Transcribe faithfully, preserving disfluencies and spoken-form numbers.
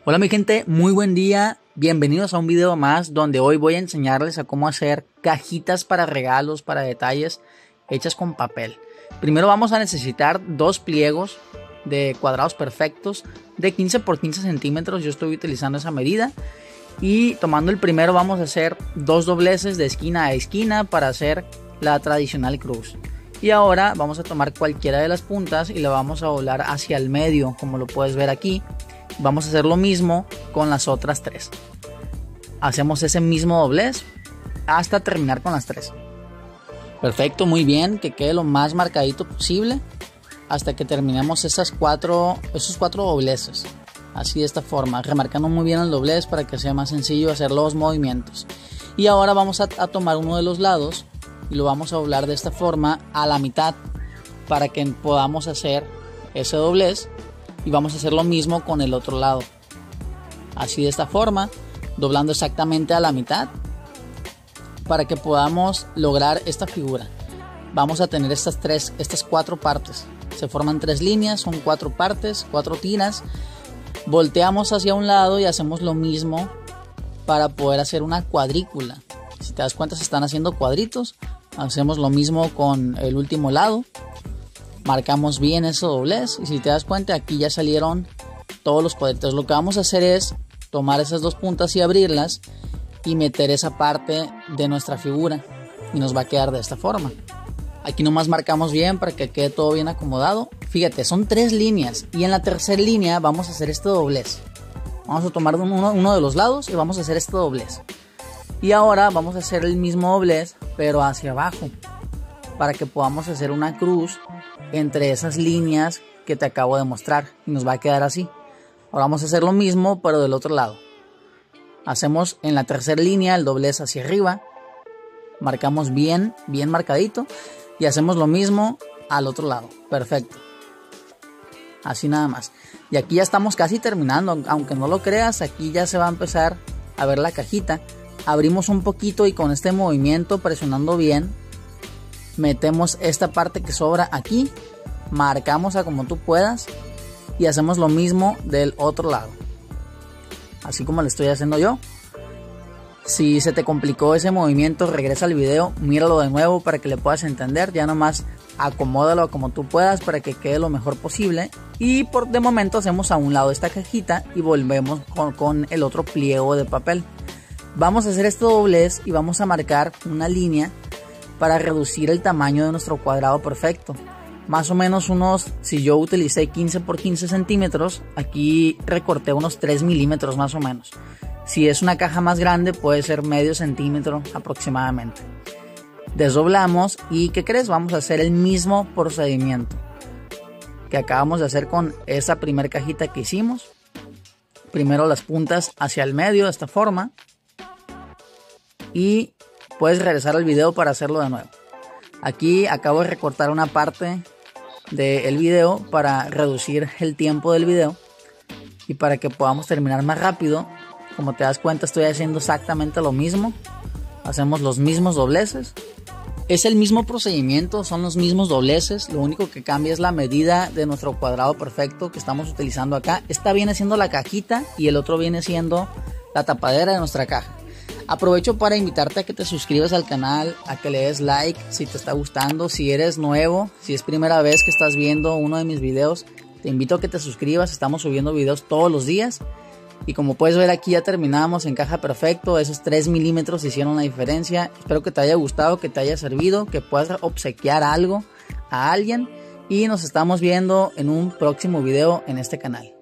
Hola mi gente, muy buen día, bienvenidos a un video más donde hoy voy a enseñarles a cómo hacer cajitas para regalos, para detalles hechas con papel. Primero vamos a necesitar dos pliegos de cuadrados perfectos de quince por quince centímetros, yo estoy utilizando esa medida. Y tomando el primero vamos a hacer dos dobleces de esquina a esquina para hacer la tradicional cruz. Y ahora vamos a tomar cualquiera de las puntas y la vamos a doblar hacia el medio, como lo puedes ver aquí. Vamos a hacer lo mismo con las otras tres. Hacemos ese mismo doblez hasta terminar con las tres. Perfecto, muy bien, que quede lo más marcadito posible hasta que terminemos esas cuatro, esos cuatro dobleces. Así de esta forma, remarcando muy bien el doblez para que sea más sencillo hacer los movimientos. Y ahora vamos a, a tomar uno de los lados y lo vamos a doblar de esta forma a la mitad para que podamos hacer ese doblez. Y vamos a hacer lo mismo con el otro lado. Así de esta forma, doblando exactamente a la mitad para que podamos lograr esta figura. Vamos a tener estas tres, estas cuatro partes. Se forman tres líneas, son cuatro partes, cuatro tiras. Volteamos hacia un lado y hacemos lo mismo para poder hacer una cuadrícula. Si te das cuenta, se están haciendo cuadritos. Hacemos lo mismo con el último lado. Marcamos bien ese doblez y si te das cuenta aquí ya salieron todos los cuadritos. Lo que vamos a hacer es tomar esas dos puntas y abrirlas y meter esa parte de nuestra figura y nos va a quedar de esta forma. Aquí nomás marcamos bien para que quede todo bien acomodado. Fíjate, son tres líneas y en la tercera línea vamos a hacer este doblez. Vamos a tomar uno, uno de los lados y vamos a hacer este doblez. Y ahora vamos a hacer el mismo doblez pero hacia abajo para que podamos hacer una cruz entre esas líneas que te acabo de mostrar y nos va a quedar así. Ahora vamos a hacer lo mismo pero del otro lado. Hacemos en la tercera línea el doblez hacia arriba, marcamos bien, bien marcadito y hacemos lo mismo al otro lado. Perfecto, así nada más. Y aquí ya estamos casi terminando, aunque no lo creas, aquí ya se va a empezar a ver la cajita. Abrimos un poquito y con este movimiento presionando bien metemos esta parte que sobra aquí, marcamos a como tú puedas y hacemos lo mismo del otro lado, así como lo estoy haciendo yo. Si se te complicó ese movimiento, regresa al video, míralo de nuevo para que le puedas entender. Ya nomás acomódalo como tú puedas para que quede lo mejor posible. Y por de momento hacemos a un lado esta cajita y volvemos con, con el otro pliego de papel. Vamos a hacer este doblez y vamos a marcar una línea para reducir el tamaño de nuestro cuadrado perfecto. Más o menos unos, si yo utilicé quince por quince centímetros, aquí recorté unos tres milímetros más o menos. Si es una caja más grande puede ser medio centímetro aproximadamente. Desdoblamos y ¿qué crees? Vamos a hacer el mismo procedimiento que acabamos de hacer con esa primera cajita que hicimos. Primero las puntas hacia el medio de esta forma y puedes regresar al video para hacerlo de nuevo. Aquí acabo de recortar una parte del video para reducir el tiempo del video y para que podamos terminar más rápido. Como te das cuenta, estoy haciendo exactamente lo mismo. Hacemos los mismos dobleces. Es el mismo procedimiento, son los mismos dobleces. Lo único que cambia es la medida de nuestro cuadrado perfecto que estamos utilizando acá. Esta viene siendo la cajita y el otro viene siendo la tapadera de nuestra caja. Aprovecho para invitarte a que te suscribas al canal, a que le des like si te está gustando. Si eres nuevo, si es primera vez que estás viendo uno de mis videos, te invito a que te suscribas. Estamos subiendo videos todos los días. Y como puedes ver aquí ya terminamos en caja perfecto. Esos tres milímetros hicieron la diferencia. Espero que te haya gustado, que te haya servido, que puedas obsequiar algo a alguien. Y nos estamos viendo en un próximo video en este canal.